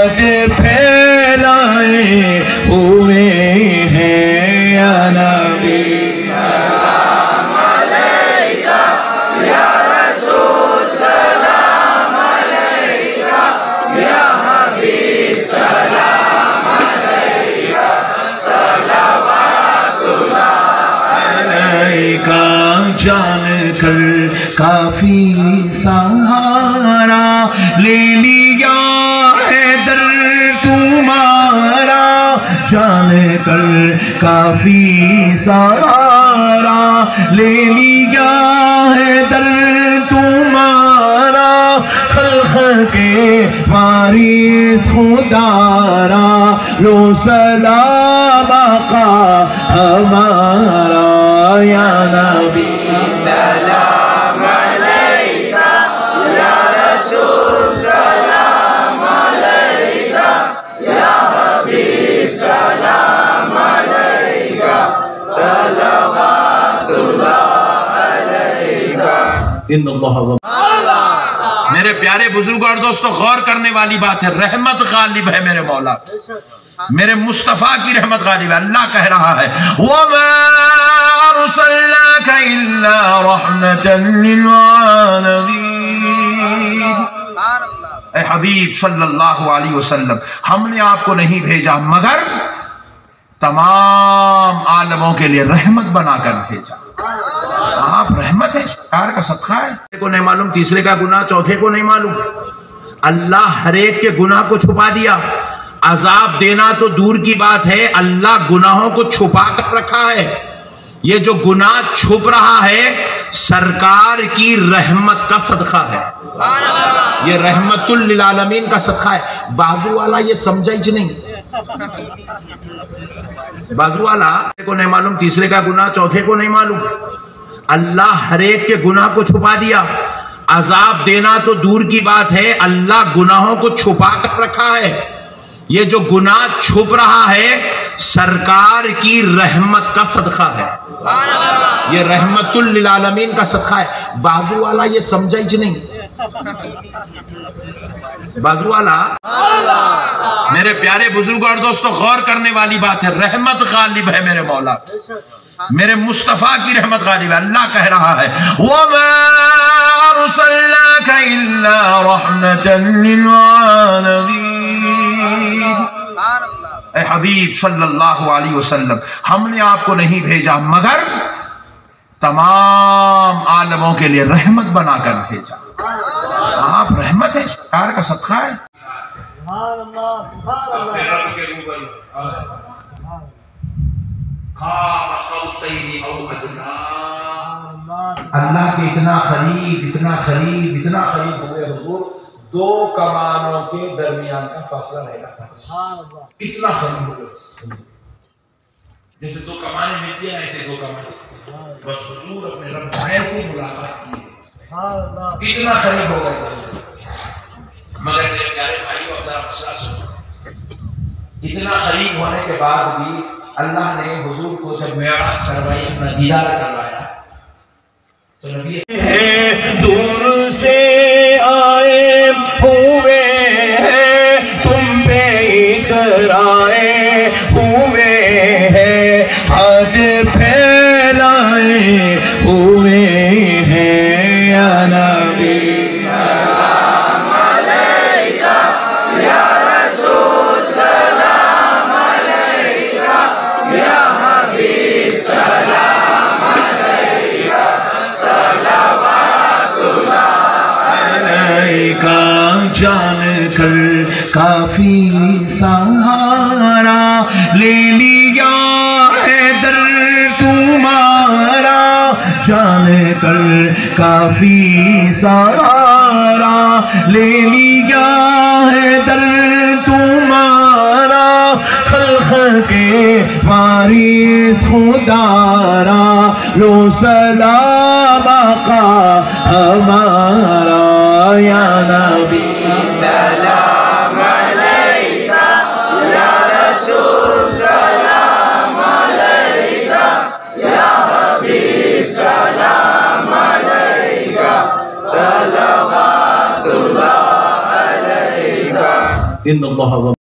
हाथ फैलाए हुए हैं या नबी सलाम अलैका या रसूल सलाम अलैका या हबीब सलाम अलैका सलवातुल्लाह अलैका। जान कर काफी सहारा ले लिया है दर तुम्हारा, जान कर काफी सहारा ले लिया है दर तुम्हारा। खल्क़ के वारिस खुदारा लो सलाम आका हमारा या नबी सलाम अलैका या रसूल सलाम अलैका या हबीब सलाम अलैका सलवातुल्लाह अलैका। मेरे प्यारे बुजुर्ग और दोस्तों, गौर करने वाली बात है, रहमत गालिब है मेरे मौला, मेरे मुस्तफा की रहमत गालिब है। अल्लाह कह रहा है वमा अरसलनाका इल्ला रहमतन लिल आलमीन। ऐ हबीब सल्लल्लाहु अलैहि वसल्लम, हमने आपको नहीं भेजा मगर तमाम आलमों के लिए रहमत बनाकर भेजा। आप रहमत है, सरकार का सदका है। को नहीं मालूम, तीसरे का गुनाह, चौथे को नहीं मालूम। अल्लाह हर एक के गुनाह को छुपा दिया। अजाब देना तो दूर की बात है, अल्लाह गुनाहों को छुपा कर रखा है। ये जो गुनाह छुप रहा है सरकार की रहमत का सदका है, ये रहमतुल लिल आलमीन का सदका है। बाजू वाला ये समझा ही नहीं, बाजू वाला को नहीं मालूम, तीसरे का गुनाह, चौथे को नहीं मालूम। अल्लाह हर एक के गुनाह को छुपा दिया। अजाब देना तो दूर की बात है, अल्लाह गुनाहों को छुपा कर रखा है। ये जो गुनाह छुप रहा है सरकार की रहमत का सदका है, ये रहमतुल लिल आलमीन का सदका है। बाजू वाला ये समझा ही नहीं, बाजू वाला। मेरे प्यारे बुजुर्ग और दोस्तों, गौर करने वाली बात है, रहमत गालिब है मेरे मौला, मेरे मुस्तफा की रहमत गालिब है। अल्लाह कह रहा है वमा अरसलनाका इल्ला रहमतन लिल आलमीन। ऐ हबीब सल्लल्लाहु अलैहि वसल्लम, हमने आपको नहीं भेजा मगर तमाम आलमों के लिए रहमत बनाकर भेजा। आप रहमत है, सरकार का सदका है। अल्लाह के इतना करीब, इतना करीब, इतना करीब हुए हुजूर, दो कमानों के दरमियान का फासला रहेगा था। इतना करीब हुए, जैसे दो कमाने मिलती है ऐसे दो कमाने, बस हुजूर अपने रब से मुलाकात की, इतना करीब हो गए। मगर मेरे प्यारे भाइयों, अपना मसला सुनो, इतना करीब होने के बाद भी अल्लाह ने हुजूर को जब मेराज करवाई, अपना दीदार करवाया, तो नबी दूर से आए हुए हैं, तुम पे इतराए हुए हैं, हाथ फैलाए हुए हैं या नबी सलाम अलैका या रसूल सलाम अलैका या हबीब सलाम अलैका सलवातुल्लाह अलैका। जान कर काफी सहारा ले लिया है दर तुम्हारा, जान कर काफी सहारा ले लिया है दर तुम्हारा। खल्क़ के वारिस खुदारा लो सलाम आका हमारा या नबी सलाम अलैका या रसूल सलाम अलैका या हबीब सलाम अलैका सलवातुल्लाह अलैका। ان اللہ